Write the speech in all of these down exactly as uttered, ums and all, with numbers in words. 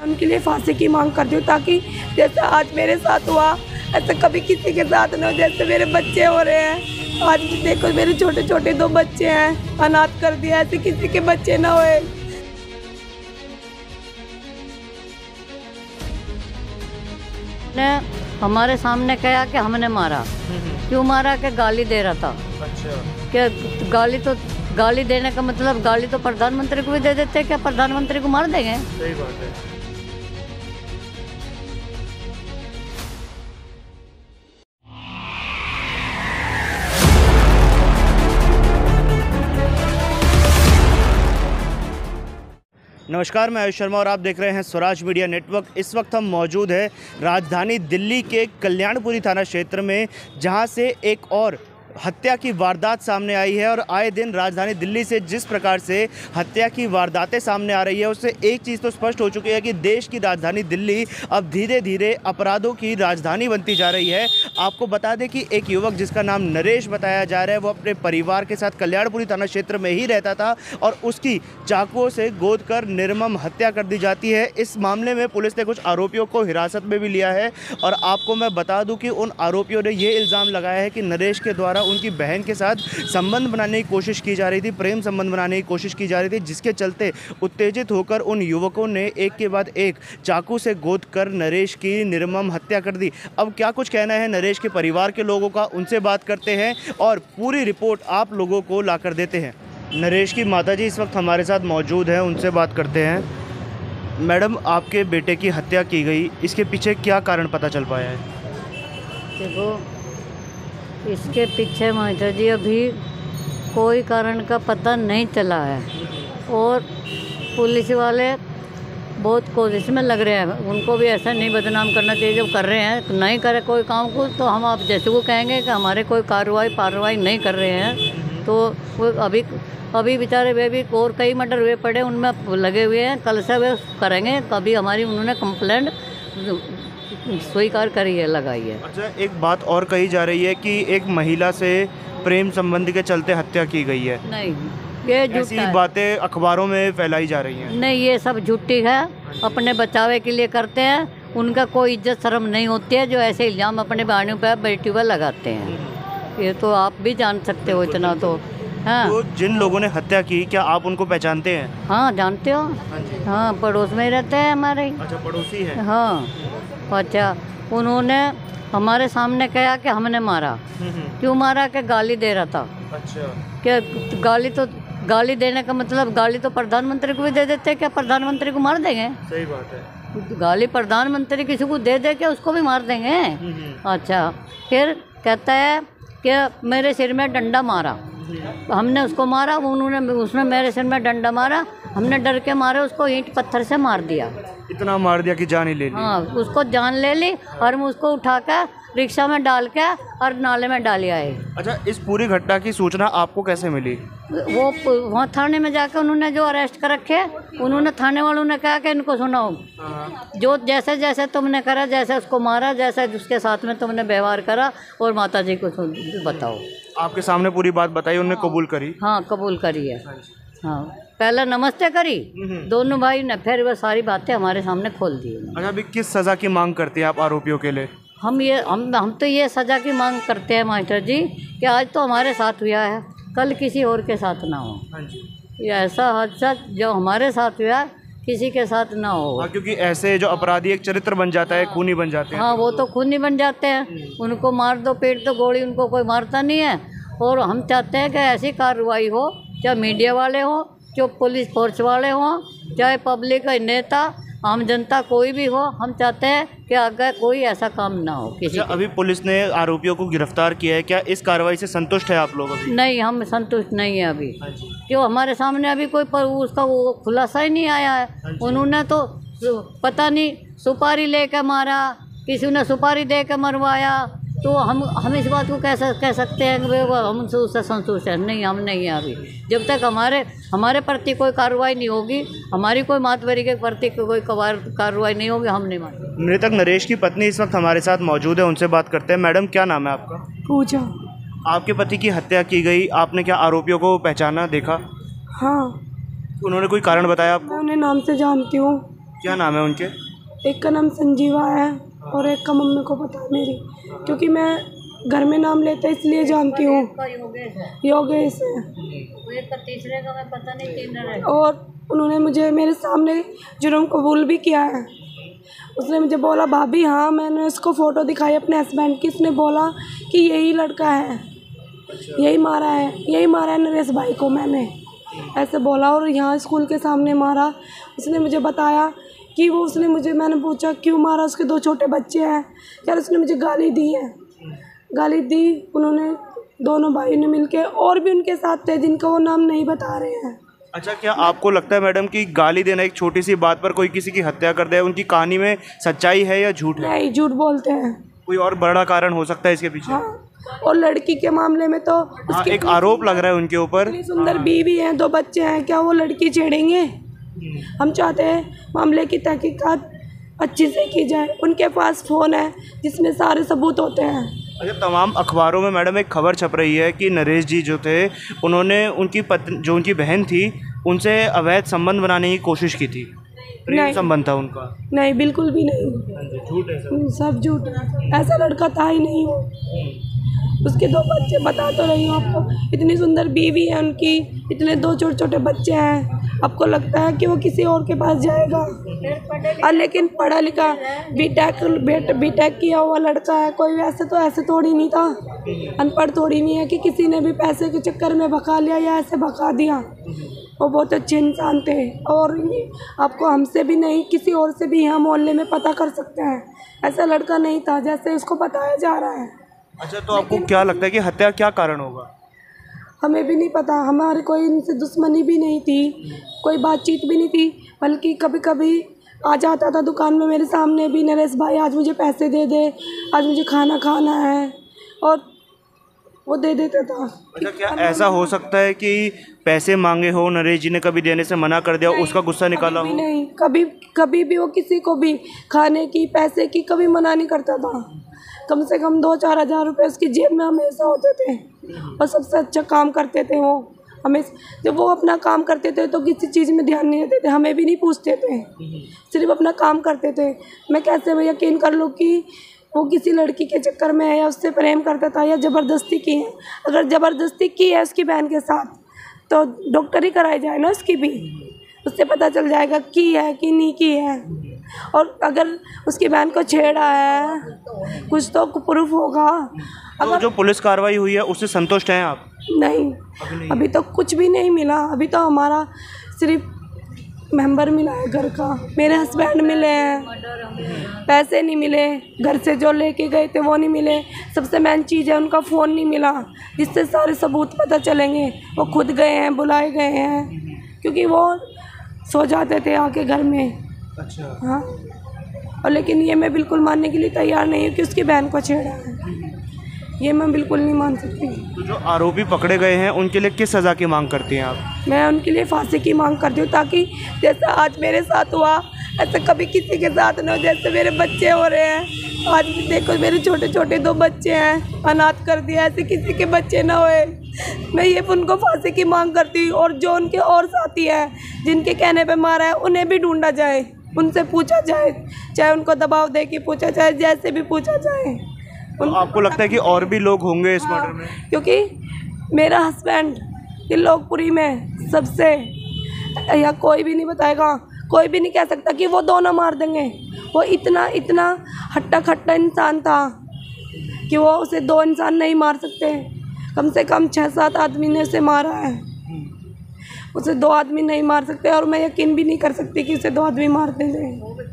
उनके लिए फांसी की मांग करती हूँ, ताकि जैसे आज मेरे साथ हुआ ऐसे कभी किसी के साथ न हो। जैसे मेरे बच्चे हो रहे हैं, आज भी देखो मेरे छोटे छोटे दो बच्चे हैं, अनाथ कर दिया, ऐसे किसी के बच्चे ना होए। ने हमारे सामने कहा कि हमने मारा। क्यों मारा? कि गाली दे रहा था। अच्छा। कि गाली तो गाली देने का मतलब गाली तो प्रधानमंत्री को भी दे देते हैं, क्या प्रधानमंत्री को मार देंगे? सही बात है। नमस्कार, मैं आयुष शर्मा और आप देख रहे हैं स्वराज मीडिया नेटवर्क। इस वक्त हम मौजूद है राजधानी दिल्ली के कल्याणपुरी थाना क्षेत्र में, जहां से एक और हत्या की वारदात सामने आई है। और आए दिन राजधानी दिल्ली से जिस प्रकार से हत्या की वारदातें सामने आ रही है, उससे एक चीज़ तो स्पष्ट हो चुकी है कि देश की राजधानी दिल्ली अब धीरे धीरे अपराधों की राजधानी बनती जा रही है। आपको बता दें कि एक युवक जिसका नाम नरेश बताया जा रहा है, वो अपने परिवार के साथ कल्याणपुरी थाना क्षेत्र में ही रहता था और उसकी चाकुओं से गोद कर निर्मम हत्या कर दी जाती है। इस मामले में पुलिस ने कुछ आरोपियों को हिरासत में भी लिया है। और आपको मैं बता दूं कि उन आरोपियों ने ये इल्ज़ाम लगाया है कि नरेश के द्वारा उनकी बहन के साथ संबंध बनाने की कोशिश की जा रही थी, प्रेम संबंध बनाने की कोशिश की जा रही थी, जिसके चलते उत्तेजित होकर उन युवकों ने एक के बाद एक चाकू से गोद कर नरेश की निर्मम हत्या कर दी। अब क्या कुछ कहना है नरेश के परिवार के लोगों का, उनसे बात करते हैं और पूरी रिपोर्ट आप लोगों को ला कर देते हैं। नरेश की माताजी इस वक्त हमारे साथ मौजूद हैं, उनसे बात करते हैं। मैडम, आपके बेटे की हत्या की गई, इसके पीछे क्या कारण पता चल पाया है? देखो, इसके पीछे माता जी अभी कोई कारण का पता नहीं चला है और पुलिस वाले बहुत कोशिश में लग रहे हैं। उनको भी ऐसा नहीं बदनाम करना चाहिए, जब कर रहे हैं नहीं करे कोई काम को तो हम आप जैसे वो कहेंगे कि हमारे कोई कार्रवाई कार्रवाई नहीं कर रहे हैं, तो वो अभी अभी बेचारे वे भी और कई मर्डर हुए पड़े, उनमें लगे हुए हैं। कल से वे करेंगे, कभी हमारी उन्होंने कंप्लेंट स्वीकार करी है, लगाई है। अच्छा, एक बात और कही जा रही है कि एक महिला से प्रेम संबंध के चलते हत्या की गई है। नहीं, ये ऐसी बातें अखबारों में फैलाई जा रही हैं। नहीं, ये सब झूठी है, अपने बचावे के लिए करते हैं। उनका कोई इज्जत शर्म नहीं होती है जो ऐसे इल्ज़ाम अपने बहनों पर बेटी पर लगाते हैं। ये तो आप भी जान सकते हो इतना तो। हाँ, तो जिन लोगों ने हत्या की, क्या आप उनको पहचानते हैं? हाँ जानते हो। हाँ, पड़ोस में ही रहते हैं हमारे। अच्छा, पड़ोसी है। हाँ, अच्छा, उन्होंने हमारे सामने कहा कि हमने मारा। क्यों मारा? कि गाली दे रहा था। अच्छा। कि गाली तो गाली देने का मतलब गाली तो प्रधानमंत्री को भी दे देते हैं, क्या प्रधानमंत्री को मार देंगे? सही बात है। गाली प्रधानमंत्री किसी को दे दे के उसको भी मार देंगे? अच्छा, फिर कहता है कि मेरे सिर में डंडा मारा, हमने उसको मारा, उन्होंने उसने मेरे सिर में डंडा मारा, हमने डर के मारे उसको ईंट पत्थर से मार दिया। इतना मार दिया कि जान ही ले ली? हाँ, उसको जान ले ली और हम उसको उठा के रिक्शा में डाल के और नाले में डाल आए। अच्छा, इस पूरी घटना की सूचना आपको कैसे मिली? वो वहाँ थाने में जाकर उन्होंने जो अरेस्ट कर रखे, उन्होंने थाने वालों ने कहा कि इनको सुनाओ, जो जैसे जैसे तुमने करा, जैसे उसको मारा, जैसे उसके साथ में तुमने व्यवहार करा, और माता जी को बताओ। आपके सामने पूरी बात बताई, उन्होंने कबूल करी? हाँ, कबूल करी है। हाँ, पहले नमस्ते करी दोनों भाई ने, फिर वह सारी बातें हमारे सामने खोल दी। अच्छा, अभी किस सज़ा की मांग करती हैं आप आरोपियों के लिए? हम ये हम हम तो ये सज़ा की मांग करते हैं मास्टर जी कि आज तो हमारे साथ हुआ है, कल किसी और के साथ ना हो। हाँ जी। ये ऐसा हादसा जो हमारे साथ हुआ किसी के साथ ना हो। हाँ, क्योंकि ऐसे जो अपराधी एक चरित्र बन जाता है, खूनी बन जाते हैं। हाँ, वो तो खूनी बन जाते हैं, उनको मार दो पेट दो गोली, उनको कोई मारता नहीं है। और हम चाहते हैं कि ऐसी कार्रवाई हो, चाहे मीडिया वाले हो, चाहे पुलिस फोर्स वाले हों, चाहे पब्लिक का नेता, आम जनता कोई भी हो, हम चाहते हैं कि आगे कोई ऐसा काम ना हो किसी। अच्छा, अभी पुलिस ने आरोपियों को गिरफ्तार किया है, क्या इस कार्रवाई से संतुष्ट है आप लोग? अभी नहीं, हम संतुष्ट नहीं है अभी, क्यों हमारे सामने अभी कोई पर उसका वो खुलासा ही नहीं आया है। उन्होंने तो पता नहीं सुपारी लेकर मारा, किसी ने सुपारी दे के मरवाया, तो हम हम इस बात को कैसे कह सकते हैं कि वो हम उससे संतुष्ट है? नहीं, हम नहीं हैं अभी। जब तक हमारे हमारे प्रति कोई कार्रवाई नहीं होगी, हमारी कोई मातबरी के प्रति कोई कार्रवाई नहीं होगी, हम नहीं मानते। मृतक नरेश की पत्नी इस वक्त हमारे साथ मौजूद है, उनसे बात करते हैं। मैडम, क्या नाम है आपका? पूजा। आपके पति की हत्या की गई, आपने क्या आरोपियों को पहचाना, देखा? हाँ। उन्होंने कोई कारण बताया आपको? मैं उन्हें नाम से जानती हूँ, क्या नाम है उनके? एक का नाम संजीवा है और एक का मम्मी को पता है मेरी, क्योंकि मैं घर में नाम लेते इसलिए जानती हूँ। योगेश है। तीसरे का मैं पता नहीं तीन। और उन्होंने मुझे मेरे सामने जुर्म कबूल भी किया है। उसने मुझे बोला भाभी हाँ, मैंने उसको फ़ोटो दिखाई अपने हस्बैंड की, उसने बोला कि यही लड़का है, यही मारा है, यही मारा है नरेश भाई को मैंने, ऐसे बोला। और यहाँ स्कूल के सामने मारा। उसने मुझे बताया कि वो उसने मुझे, मैंने पूछा क्यों मारा, उसके दो छोटे बच्चे हैं यार, उसने मुझे गाली दी है, गाली दी उन्होंने, दोनों भाई ने मिलके, और भी उनके साथ थे जिनका वो नाम नहीं बता रहे हैं। अच्छा, क्या आपको लगता है मैडम कि गाली देना एक छोटी सी बात पर कोई किसी की हत्या कर दे, उनकी कहानी में सच्चाई है या झूठ है? नहीं, झूठ बोलते हैं। कोई और बड़ा कारण हो सकता है इसके पीछे? हाँ, और लड़की के मामले में तो हाँ, एक आरोप लग रहा है उनके ऊपर। इतनी सुंदर बीवी है, दो बच्चे हैं, क्या वो लड़की छेड़ेंगे? हम चाहते हैं मामले की तहकीकात अच्छी से की जाए। उनके पास फ़ोन है जिसमें सारे सबूत होते हैं। अच्छा, तमाम अखबारों में मैडम एक खबर छप रही है कि नरेश जी जो थे, उन्होंने उनकी पत्नी, जो उनकी बहन थी, उनसे अवैध संबंध बनाने की कोशिश की थी। प्रेम संबंध था उनका। नहीं, बिल्कुल भी नहीं, झूठ है सब। सब झूठ है, ऐसा लड़का था ही नहीं वो। उसके दो बच्चे, बता तो रही हूँ आपको, इतनी सुंदर बीवी है उनकी, इतने दो छोटे छोटे बच्चे हैं। आपको लगता है कि वो किसी और के पास जाएगा? और लेकिन पढ़ा लिखा, बीटेक बीटेक किया हुआ लड़का है, कोई ऐसे तो ऐसे थोड़ी नहीं था, अनपढ़ थोड़ी नहीं है कि किसी ने भी पैसे के चक्कर में भगा लिया या ऐसे भगा दिया। वो बहुत अच्छे इंसान थे, और आपको हमसे भी नहीं, किसी और से भी यहाँ मोहल्ले में पता कर सकते हैं, ऐसा लड़का नहीं था जैसे उसको बताया जा रहा है। अच्छा, तो आपको क्या लगता है कि हत्या क्या कारण होगा? हमें भी नहीं पता, हमारी कोई इनसे दुश्मनी भी नहीं थी, कोई बातचीत भी नहीं थी, बल्कि कभी कभी आ जाता था दुकान में मेरे सामने भी, नरेश भाई आज मुझे पैसे दे दे, आज मुझे खाना खाना है, और वो दे देता था। अच्छा, क्या ऐसा हो सकता है कि पैसे मांगे हो, नरेश जी ने कभी देने से मना कर दिया, उसका गुस्सा निकाला हो? नहीं, कभी कभी भी वो किसी को भी खाने की, पैसे की कभी मना नहीं करता था। कम से कम दो चार हज़ार रुपये उसकी जेब में हमेशा होते थे, और सबसे अच्छा काम करते थे वो। हमें जब वो अपना काम करते थे तो किसी चीज़ में ध्यान नहीं देते थे, हमें भी नहीं पूछते थे, सिर्फ अपना काम करते थे। मैं कैसे मैं यकीन कर लूँ कि वो किसी लड़की के चक्कर में है या उससे प्रेम करता था या ज़बरदस्ती की है? अगर ज़बरदस्ती की है उसकी बहन के साथ तो डॉक्टरी कराई जाए ना उसकी भी, उससे पता चल जाएगा की है कि नहीं की है। और अगर उसकी बहन को छेड़ा है कुछ तो प्रूफ होगा। अगर तो जो पुलिस कार्रवाई हुई है उससे संतुष्ट हैं आप? नहीं, अभी नहीं, अभी तो कुछ भी नहीं मिला। अभी तो हमारा सिर्फ मेंबर मिला है घर का, मेरे हस्बैंड मिले हैं, पैसे नहीं मिले, घर से जो लेके गए थे वो नहीं मिले, सबसे मेन चीज़ है उनका फ़ोन नहीं मिला जिससे सारे सबूत पता चलेंगे। वो खुद गए हैं, बुलाए गए हैं, क्योंकि वो सो जाते थे आके घर में। अच्छा, हाँ, और लेकिन ये मैं बिल्कुल मानने के लिए तैयार नहीं हूँ कि उसकी बहन को छेड़ा है, ये मैं बिल्कुल नहीं मान सकती। तो जो आरोपी पकड़े गए हैं उनके लिए किस सज़ा की मांग करती हैं आप? मैं उनके लिए फांसी की मांग करती हूँ, ताकि जैसा आज मेरे साथ हुआ ऐसा कभी किसी के साथ ना हो। जैसे मेरे बच्चे हो रहे हैं, आज भी देखो मेरे छोटे छोटे दो बच्चे हैं, अनाथ कर दिया, ऐसे किसी के बच्चे ना होए। मैं ये उनको फांसी की मांग करती हूँ, और जो उनके और साथी हैं जिनके कहने पे मारा है उन्हें भी ढूंढा जाए, उनसे पूछा जाए, चाहे उनको दबाव दे के पूछा जाए, जैसे भी पूछा जाए। तो आपको लगता है कि और भी लोग होंगे इस मर्डर में? क्योंकि मेरा हस्बैंड त्रिलोकपुरी में सबसे, या कोई भी नहीं बताएगा, कोई भी नहीं कह सकता कि वो दोनों मार देंगे। वो इतना इतना हट्टा खट्टा इंसान था कि वो उसे दो इंसान नहीं मार सकते, कम से कम छः सात आदमी ने उसे मारा है, उसे दो आदमी नहीं मार सकते। और मैं यकीन भी नहीं कर सकती कि उसे दो आदमी मारते थे,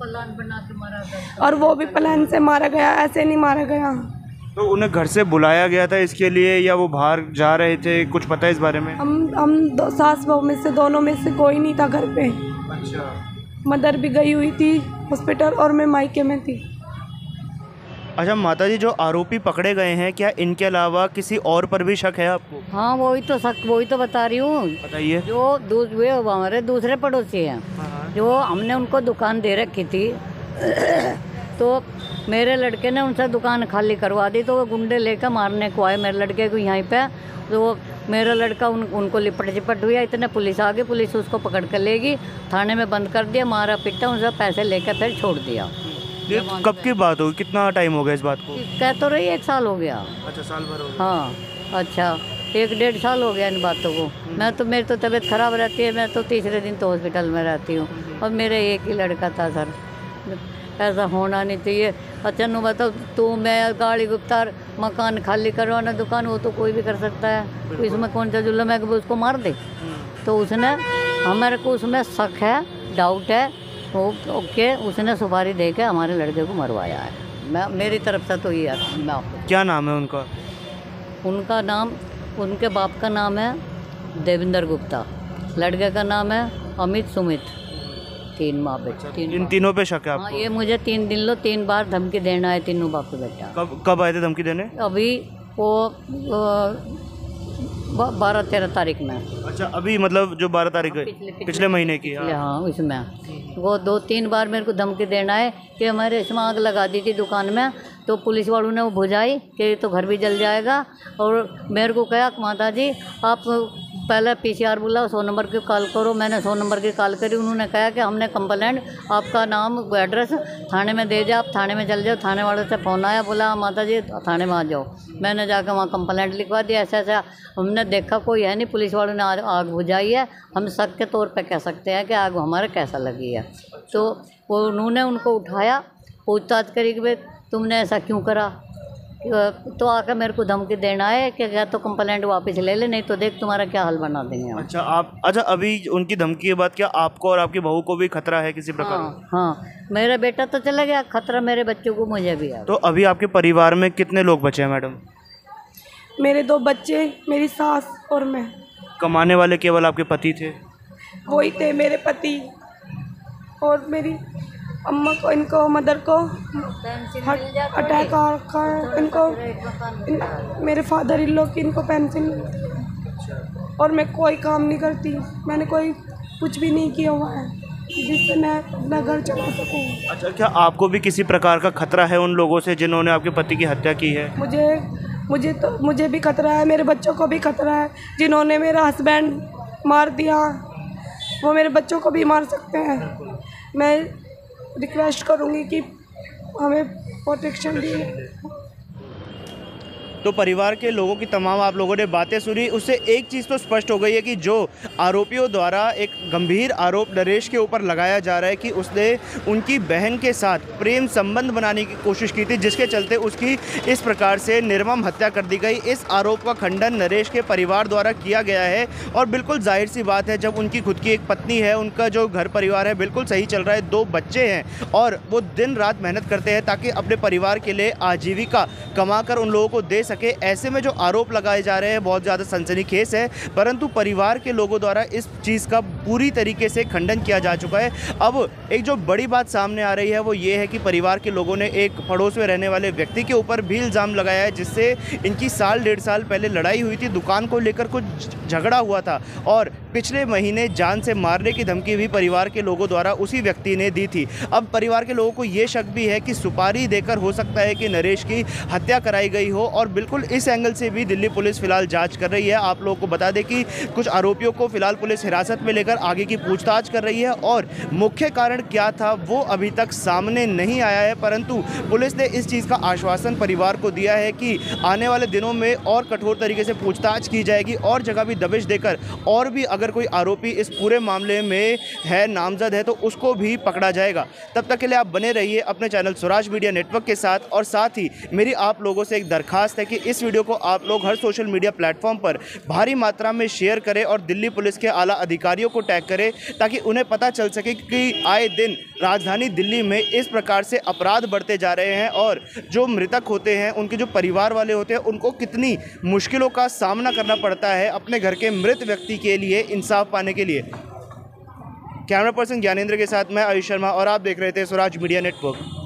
और वो भी प्लान से मारा गया, ऐसे नहीं मारा गया। तो उन्हें घर से बुलाया गया था इसके लिए, या वो बाहर जा रहे थे, कुछ पता है इस बारे में? हम हम दो सास बहू में से दोनों में से कोई नहीं था घर पे। अच्छा, मदर भी गई हुई थी हॉस्पिटल और मैं मायके में थी। अच्छा माता जी, जो आरोपी पकड़े गए हैं, क्या इनके अलावा किसी और पर भी शक है आपको? हाँ, वही तो शक, वही तो बता रही हूँ। बताइए। जो दूस वे हमारे दूसरे पड़ोसी हैं, जो हमने उनको दुकान दे रखी थी तो मेरे लड़के ने उनसे दुकान खाली करवा दी, तो वो गुंडे लेकर मारने को आए मेरे लड़के को यहीं पे। तो वो मेरा लड़का उन उनको लिपट चिपट हुआ, इतने पुलिस आ गई, पुलिस उसको पकड़ कर लेगी, थाने में बंद कर दिया, मारा पिटा, उनसे पैसे लेकर फिर छोड़ दिया। ये कब की बात होगी, कितना टाइम हो गया इस बात को? कह तो रही एक साल हो गया। अच्छा, साल भर हो गया। हाँ, अच्छा एक डेढ़ साल हो गया इन बातों को। मैं तो मेरी तो तबीयत ख़राब रहती है, मैं तो तीसरे दिन तो हॉस्पिटल में रहती हूँ, और मेरे एक ही लड़का था सर, ऐसा होना नहीं चाहिए। अच्छा नु बताओ, तू मैं गाड़ी गुप्तार मकान खाली करवाना दुकान, वो तो कोई भी कर सकता है, इसमें कौन सा जुल्म है कि वो उसको मार दे? तो उसने हमारे को उसमें शक है, डाउट है, वो ओके उसने सुपारी दे के हमारे लड़के को मरवाया है। मैं मेरी तरफ से तो ये है। मैं आपको क्या नाम है उनका? उनका नाम, उनके बाप का नाम है देवेंद्र गुप्ता, लड़के का नाम है अमित सुमित। तीन माँ बेटा, तीन इन तीनों पे शक है हाँ, आपको? ये मुझे तीन दिन लो तीन बार धमकी देना है, तीनों बाप के बेटा। कब कब आए थे धमकी देने? अभी वो बारह तेरह तारीख में। अच्छा, अभी मतलब जो बारह तारीख है, पिछले- पिछले महीने की? पिछले, हाँ उसमें वो दो तीन बार मेरे को धमकी देना है कि हमारे इसमें आग लगा दी थी दुकान में, तो पुलिस वालों ने वो बुझाई कि तो घर भी जल जाएगा, और मेरे को कहा माता जी आप पहले पीसीआर बुलाओ, सौ नंबर की कॉल करो। मैंने सौ नंबर की कॉल करी, उन्होंने कहा कि हमने कंप्लेंट आपका नाम एड्रेस थाने में दे जाओ, आप थाने में चल जाओ। थाने वालों से फ़ोन आया, बोला माता जी थाने में आ जाओ। मैंने जाकर वहाँ कंप्लेंट लिखवा दिया, ऐसा ऐसा हमने देखा कोई है नहीं, पुलिस वालों ने आग बुझाई है, हम शक के तौर पर कह सकते हैं कि आग हमारे कैसा लगी है। तो वो उन्होंने उनको उठाया, पूछताछ करी कि भाई तुमने ऐसा क्यों करा, तो आकर मेरे को धमकी देना है कि क्या तो कंप्लेंट वापस ले ले, नहीं तो देख तुम्हारा क्या हाल बना देंगे हम। अच्छा आप अच्छा अभी उनकी धमकी के बाद क्या आपको और आपकी बहू को भी खतरा है किसी प्रकार? हाँ, हाँ मेरा बेटा तो चला गया, खतरा मेरे बच्चों को मुझे भी है। तो अभी आपके परिवार में कितने लोग बचे हैं मैडम? मेरे दो बच्चे, मेरी सास और मैं। कमाने वाले केवल आपके पति थे? वही थे मेरे पति, और मेरी अम्मा को, इनको मदर को हार्ट अटैक आ रखा है, इनको इन, मेरे फादर इन लोग की इनको पेंशन, और मैं कोई काम नहीं करती, मैंने कोई कुछ भी नहीं किया हुआ है जिससे मैं अपना घर चला सकूं। अच्छा, क्या आपको भी किसी प्रकार का खतरा है उन लोगों से जिन्होंने आपके पति की हत्या की है? मुझे मुझे तो मुझे भी खतरा है, मेरे बच्चों को भी खतरा है। जिन्होंने मेरा हस्बैंड मार दिया वो मेरे बच्चों को भी मार सकते हैं। मैं रिक्वेस्ट करूंगी कि हमें प्रोटेक्शन दिए। तो परिवार के लोगों की तमाम आप लोगों ने बातें सुनी, उससे एक चीज़ तो स्पष्ट हो गई है कि जो आरोपियों द्वारा एक गंभीर आरोप नरेश के ऊपर लगाया जा रहा है कि उसने उनकी बहन के साथ प्रेम संबंध बनाने की कोशिश की थी, जिसके चलते उसकी इस प्रकार से निर्मम हत्या कर दी गई। इस आरोप का खंडन नरेश के परिवार द्वारा किया गया है, और बिल्कुल जाहिर सी बात है जब उनकी खुद की एक पत्नी है, उनका जो घर परिवार है बिल्कुल सही चल रहा है, दो बच्चे हैं और वो दिन रात मेहनत करते हैं ताकि अपने परिवार के लिए आजीविका कमाकर उन लोगों को दे सके। ऐसे में जो आरोप लगाए जा रहे हैं बहुत ज़्यादा सनसनीखेज है, परंतु परिवार के लोगों द्वारा इस चीज़ का पूरी तरीके से खंडन किया जा चुका है। अब एक जो बड़ी बात सामने आ रही है वो ये है कि परिवार के लोगों ने एक पड़ोस में रहने वाले व्यक्ति के ऊपर भी इल्ज़ाम लगाया है, जिससे इनकी साल डेढ़ साल पहले लड़ाई हुई थी, दुकान को लेकर कुछ झगड़ा हुआ था, और पिछले महीने जान से मारने की धमकी भी परिवार के लोगों द्वारा उसी व्यक्ति ने दी थी। अब परिवार के लोगों को ये शक भी है कि सुपारी देकर हो सकता है कि नरेश की हत्या कराई गई हो, और बिल्कुल इस एंगल से भी दिल्ली पुलिस फिलहाल जांच कर रही है। आप लोगों को बता दें कि कुछ आरोपियों को फिलहाल पुलिस हिरासत में लेकर आगे की पूछताछ कर रही है, और मुख्य कारण क्या था वो अभी तक सामने नहीं आया है, परंतु पुलिस ने इस चीज़ का आश्वासन परिवार को दिया है कि आने वाले दिनों में और कठोर तरीके से पूछताछ की जाएगी, और जगह भी दबिश देकर और भी अगर कोई आरोपी इस पूरे मामले में है, नामजद है, तो उसको भी पकड़ा जाएगा। तब तक के लिए आप बने रहिए अपने चैनल स्वराज मीडिया नेटवर्क के साथ, और साथ ही मेरी आप लोगों से एक दरखास्त है कि इस वीडियो को आप लोग हर सोशल मीडिया प्लेटफॉर्म पर भारी मात्रा में शेयर करें और दिल्ली पुलिस के आला अधिकारियों को टैग करें, ताकि उन्हें पता चल सके कि आए दिन राजधानी दिल्ली में इस प्रकार से अपराध बढ़ते जा रहे हैं, और जो मृतक होते हैं उनके जो परिवार वाले होते हैं उनको कितनी मुश्किलों का सामना करना पड़ता है अपने घर के मृत व्यक्ति के लिए इंसाफ पाने के लिए। कैमरा पर्सन ज्ञानेंद्र के साथ मैं आयुष शर्मा, और आप देख रहे थे स्वराज मीडिया नेटवर्क।